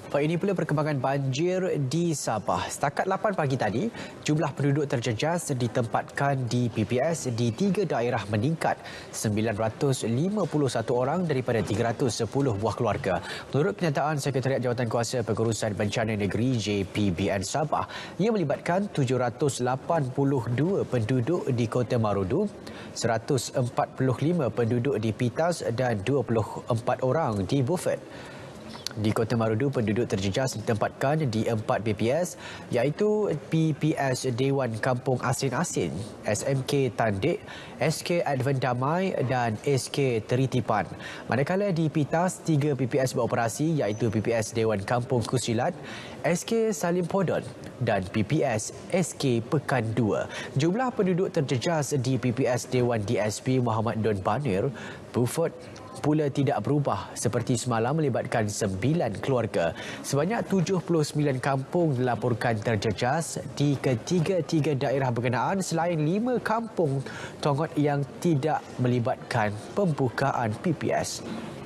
Baik, ini pula perkembangan banjir di Sabah. Setakat 8 pagi tadi, jumlah penduduk terjejas ditempatkan di PPS di 3 daerah meningkat 951 orang daripada 310 buah keluarga. Menurut kenyataan Sekretariat Jawatankuasa Pengurusan Bencana Negeri JPBN Sabah, ia melibatkan 782 penduduk di Kota Marudu, 145 penduduk di Pitas dan 24 orang di Beaufort. Di Kota Marudu, penduduk terjejas ditempatkan di 4 PPS iaitu PPS Dewan Kampung Asin-Asin, SMK Tandik, SK Advent Damai dan SK Teritipan. Manakala di Pitas, 3 PPS beroperasi iaitu PPS Dewan Kampung Kusilat, SK Salim Podon dan PPS SK Pekan 2. Jumlah penduduk terjejas di PPS Dewan DSP Muhammad Don Banir, Beaufort pula tidak berubah seperti semalam, melibatkan 9 keluarga. Sebanyak 79 kampung dilaporkan terjejas di ketiga-tiga daerah berkenaan selain 5 kampung Tongot yang tidak melibatkan pembukaan PPS.